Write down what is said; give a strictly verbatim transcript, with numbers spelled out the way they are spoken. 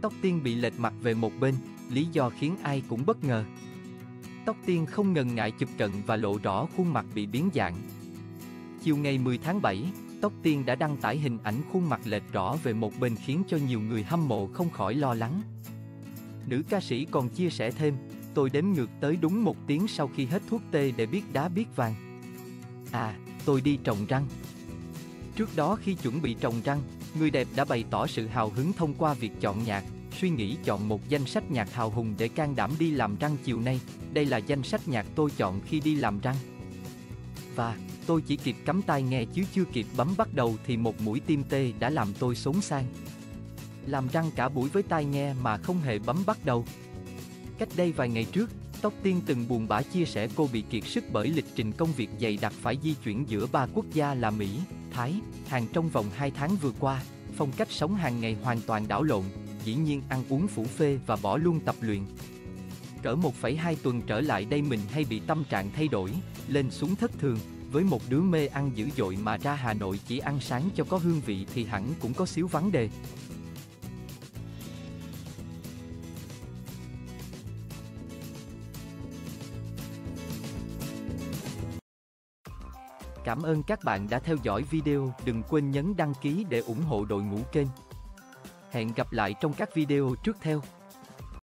Tóc Tiên bị lệch mặt về một bên, lý do khiến ai cũng bất ngờ. Tóc Tiên không ngần ngại chụp cận và lộ rõ khuôn mặt bị biến dạng. Chiều ngày mười tháng bảy, Tóc Tiên đã đăng tải hình ảnh khuôn mặt lệch rõ về một bên khiến cho nhiều người hâm mộ không khỏi lo lắng. Nữ ca sĩ còn chia sẻ thêm, tôi đếm ngược tới đúng một tiếng sau khi hết thuốc tê để biết đá biết vàng. À, tôi đi trồng răng. Trước đó khi chuẩn bị trồng răng, người đẹp đã bày tỏ sự hào hứng thông qua việc chọn nhạc, suy nghĩ chọn một danh sách nhạc hào hùng để can đảm đi làm răng chiều nay. Đây là danh sách nhạc tôi chọn khi đi làm răng. Và tôi chỉ kịp cắm tai nghe chứ chưa kịp bấm bắt đầu thì một mũi tim tê đã làm tôi xốn sang. Làm răng cả buổi với tai nghe mà không hề bấm bắt đầu. Cách đây vài ngày trước, Tóc Tiên từng buồn bã chia sẻ cô bị kiệt sức bởi lịch trình công việc dày đặc phải di chuyển giữa ba quốc gia là Mỹ, Thái, Hàn trong vòng hai tháng vừa qua. Phong cách sống hàng ngày hoàn toàn đảo lộn, dĩ nhiên ăn uống phủ phê và bỏ luôn tập luyện. Cỡ một phẩy hai tuần trở lại đây mình hay bị tâm trạng thay đổi, lên xuống thất thường. Với một đứa mê ăn dữ dội mà ra Hà Nội chỉ ăn sáng cho có hương vị thì hẳn cũng có xíu vấn đề. Cảm ơn các bạn đã theo dõi video, đừng quên nhấn đăng ký để ủng hộ đội ngũ kênh. Hẹn gặp lại trong các video tiếp theo.